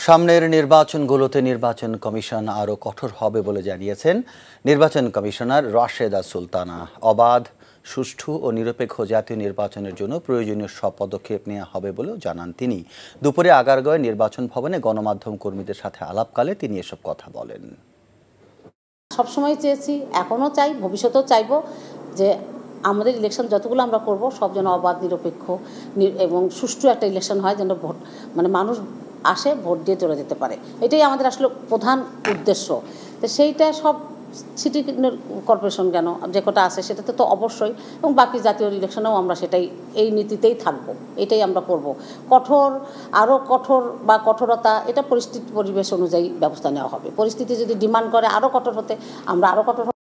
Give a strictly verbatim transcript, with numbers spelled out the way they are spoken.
সামনের নির্বাচনগুলোতে নির্বাচন কমিশন আরও কঠোর হবে বলে জানিয়েছেন নির্বাচন কমিশনার রাশেদা সুলতানা। অবাধ, সুষ্ঠু ও নিরপেক্ষ জাতীয় নির্বাচনের জন্য প্রয়োজনীয় সব পদক্ষেপ নেওয়া হবে বলেও জানান তিনি। দুপুরে আগারগাঁওয়ে নির্বাচন ভবনে গণমাধ্যম কর্মীদের সাথে আলাপকালে তিনি এসব কথা বলেন। সবসময় চেয়েছি, এখনও চাই, ভবিষ্যতেও চাইব যে আমাদের ইলেকশন যতগুলো আমরা করব সব যেন অবাধ, নিরপেক্ষ এবং সুষ্ঠু একটা ইলেকশন হয়, যেন ভোট মানে মানুষ আসে, ভোট দিয়ে চলে যেতে পারে। এটাই আমাদের আসলে প্রধান উদ্দেশ্য। তো সেইটা সব সিটি কর্পোরেশন কেন যে কটা আছে সেটাতে তো অবশ্যই, এবং বাকি জাতীয় ইলেকশনেও আমরা সেটাই এই নীতিতেই থাকবো, এটাই আমরা করব। কঠোর, আরও কঠোর বা কঠোরতা, এটা পরিস্থিতি পরিবেশ অনুযায়ী ব্যবস্থা নেওয়া হবে। পরিস্থিতি যদি ডিমান্ড করে আরও কঠোর হতে, আমরা আরও কঠোর